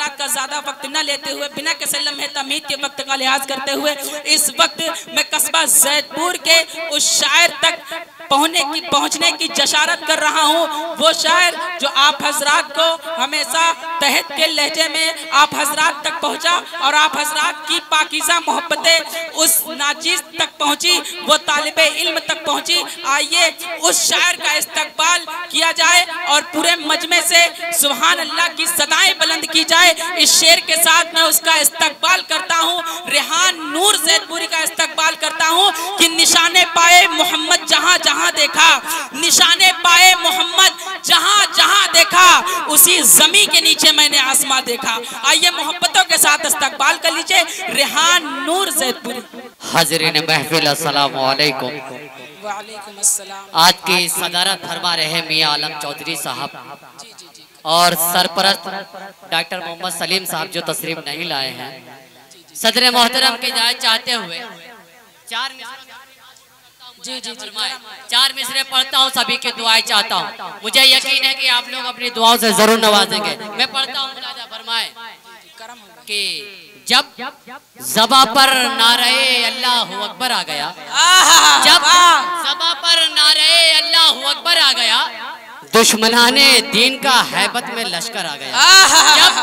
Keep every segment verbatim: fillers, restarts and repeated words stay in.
हजरात का ज्यादा वक्त न लेते हुए बिना किसी लम्हे तमीद के वक्त का लिहाज करते हुए इस वक्त मैं कस्बा जैदपुर के उस शायर तक पहुंचने की पहुंचने की जशारत कर रहा हूं। वो शायर जो आप हजरात को हमेशा तहत के लहजे में आप हजरात तक पहुंचा और आप हजरात की पाकीज़ा मोहब्बतें उस नाचीज तक पहुंची, वो तालिबे इल्म तक पहुंची। आइए उस शायर का इस्तकबाल किया जाए और पूरे मजमे से सुभान अल्लाह की सदाएं बुलंद की जाए। इस शेर के साथ मैं उसका इस्तकबाल करता हूँ, रेहान नूर जैदपुरी का इस्तकबाल करता हूँ कि निशाने पाए मोहम्मद जहाँ जहाँ देखा, निशाने पाए मोहम्मद जहाँ जहाँ देखा, उसी जमी के नीचे मैंने आसमां देखा। आइए मोहब्बतों के साथ इस्तकबाल कर लीजिए रेहान नूर जैदपुरी। हाज़रीन महफिल अस्सलाम वालेकुम। वालेकुम अस्सलाम। आज की सदारत फरमा रहे मियां आलम चौधरी साहब और सरपरस्त डॉक्टर मोहम्मद सलीम साहब जो तशरीफ नहीं लाए हैं। सदर मोहतरम की इजाज़त चाहते हुए चार जी जी जी चार मिसरे पढ़ता हूँ, सभी की दुआएं चाहता हूँ। मुझे यकीन है कि आप लोग अपनी दुआओं से जरूर नवाजेंगे। मैं पढ़ता हूँ, मुलाजा फरमाए कि जब ज़बा पर नारे अल्लाहु अकबर आ गया, जब ज़बा पर नारे अल्लाहु अकबर आ गया, दुश्मनाने दीन का हैबत में लश्कर आ गया। जब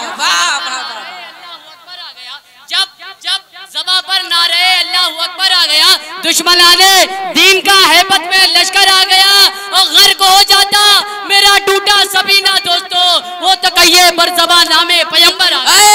जब जब ज़बा पर नारे अल्लाहु अकबर आ गया, दुश्मनाने दीन का हैबत में लश्कर आ गया और गर्क हो जाता मेरा टूटा सबीना दोस्तों, वो तो कहिए पर ज़बा नामे पैगंबर आ गया।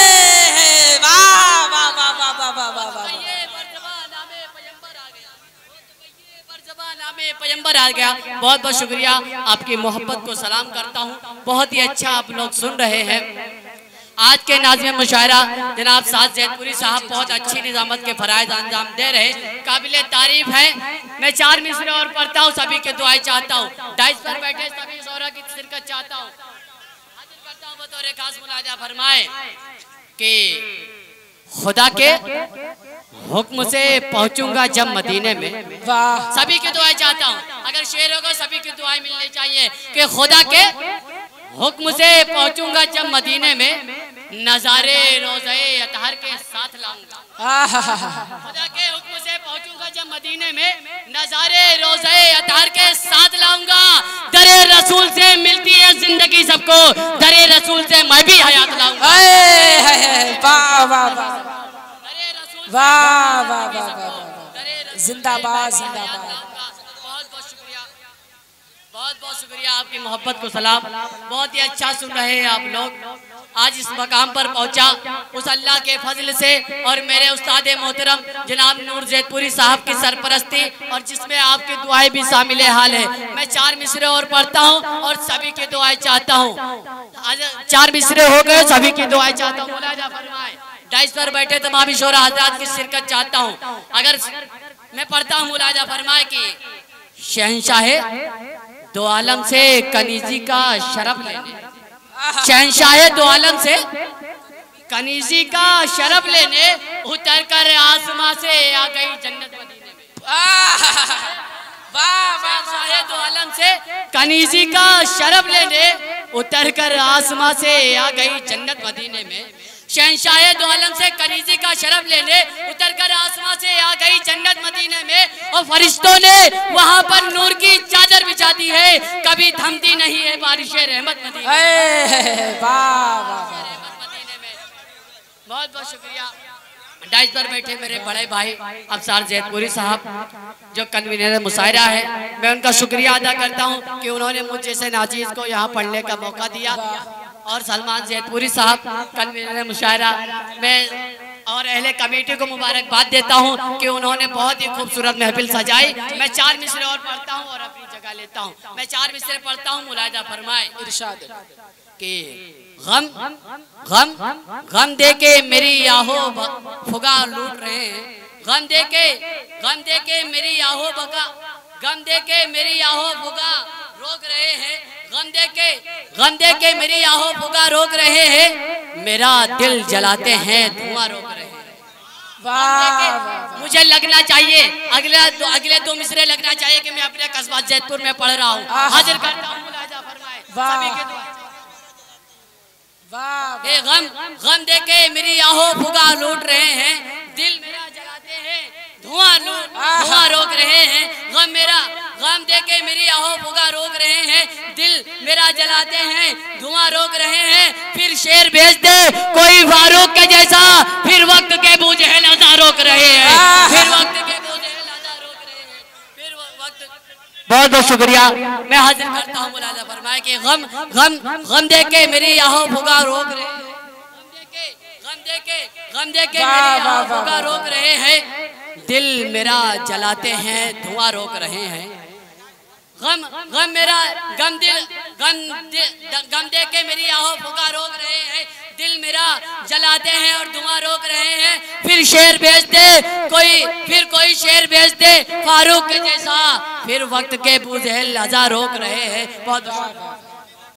पैगंबर आ गया। बहुत बहुत शुक्रिया, आपकी मोहब्बत को सलाम करता हूँ। बहुत ही अच्छा आप लोग सुन रहे हैं। आज के नाज़िम मुशायरा जनाब साद जैदपुरी साहब बहुत अच्छी निज़ामत के फराइज अंजाम दे रहे, काबिल तारीफ है। मैं चार मिसरे और पढ़ता हूँ, सभी के दुआएं चाहता हूँ। डाइस पर बैठे सभी शोरा की शिरकत चाहता हूँ। हाजिर करता हूँ बतौर खास मुलाजा फरमाए कि खुदा के हुक्म से पहुंचूंगा जब मदीने में, सभी की दुआएं चाहता हूँ। अगर शेर होगा सभी की दुआएं मिलनी चाहिए कि खुदा के हुक्म से पहुंचूंगा जब मदीने में, नजारे रोज़े अतहर के साथ लाऊंगा। खुदा के हुक्म से पहुंचूंगा जब मदीने में, नजारे रोज़े अतहर के साथ लाऊंगा। दरे रसूल से मिलती है जिंदगी सबको, दरे रसूल से मैं भी हयात लाऊंगा। वाह वाह वाह वाह वाह, जिंदाबाद जिंदाबाद। बहुत बहुत शुक्रिया, बहुत बहुत शुक्रिया, आपकी मोहब्बत को सलाम। बहुत ही अच्छा सुन रहे हैं आप लोग। आज इस मकाम पर पहुंचा उस अल्लाह के फजल से और मेरे उस्ताद मोहतरम जनाब नूर जैदपुरी साहब की सरपरस्ती और जिसमें आपकी दुआएं भी शामिल हाल है। मैं चार मिसरे और पढ़ता हूं और सभी की दुआएं चाहता हूं। आज चार मिसरे हो गए, सभी की दुआएं चाहता हूं। मुलाजा फरमाए, डाइस पर बैठे तमाम शोरा हज़रात की शिरकत चाहता हूं। अगर मैं पढ़ता हूं, मुलाजा फरमाए कि शहंशाहे दो आलम से कनीजी का शरफ लेने, शहंशाहे दो आलम से कनीजी का शरफ लेने, उतर कर आसमां से आ गई जन्नत मदीने में। शहंशाहे दो आलम से कनीजी का शरफ लेने, उतर कर आसमां से आ गई जन्नत मदीने में। शहंशाहे दो आलम से कनीजी का शरफ लेने, उतर कर आसमां से आ गई जन्नत मदीने में। और फरिश्तों ने वहां पर नूर की चादर बिछा दी है, कभी थमती नहीं है बारिश रहमत मदीने में। बहुत बहुत शुक्रिया। डाइस पर बैठे मेरे बड़े भाई अफसार जैदपुरी साहब जो कन्वीनर मुशायरा है, मैं उनका शुक्रिया अदा करता हूँ कि उन्होंने मुझ जैसे नाचीज को यहाँ पढ़ने का मौका दिया। और सलमान जैदपुरी साहब कन्वीनर मुशायरा, मैं और अहले कमेटी को मुबारकबाद देता हूँ कि उन्होंने बहुत ही खूबसूरत महफिल सजाई। मैं चार मिसरे और पढ़ता हूँ और अपनी जगह लेता हूँ। मैं चार मिसरे पढ़ता हूँ, मुलाजा फरमाए इरशाद कि गम गम गम दे के मेरी आहो फुगा लूट रहे हैं, गम दे के गम दे के मेरी आहो बगा गम दे के मेरी आहो फुगा रोक रहे हैं, गम दे के गम दे के मेरी आहो फुगा रोक रहे हैं, मेरा दिल जलाते हैं धुआं रोक रहे हैं। वाह, मुझे लगना चाहिए अगले दो अगले दो मिसरे लगना चाहिए कि मैं अपने कस्बा जैदपुर में पढ़ रहा हूँ। हाजिर करता हूँ, मुलाजा फरमाए सभी के दुआ। ये गम गम देके मेरी आहो फुगा लूट रहे हैं, दिल मेरा जलाते हैं धुआं लूट धुआं रोक रहे हैं। गम मेरा गम देके मेरी आहो फुगा रोक रहे हैं, दिल मेरा जलाते हैं धुआं रोक रहे हैं। फिर शेर भेज दे कोई फारूक के जैसा, फिर वक्त के बूझे लजा रोक रहे हैं, फिर वक्त के बूझे लजा रोक रहे हैं, फिर वक्त। बहुत बहुत शुक्रिया। मैं हाजिर करता हूँ मुलाजा फरमाए कि गम गम गम देके मेरी आहो फुगा रोक रहे हैं, गम देके गम देके गम देके मेरी आहो फुगा रोक रहे हैं, दिल मेरा जलाते हैं धुआं रोक रहे हैं। गम गम मेरा गम दिल गम गम दे के मेरी आहो फुगा रोक रहे हैं, दिल मेरा जलाते हैं और धुआं रोक रहे हैं। फिर शेर भेज दे कोई फिर कोई शेर भेज दे फारूक के जैसा, फिर वक्त के बूझे लजा रोक रहे हैं। बहुत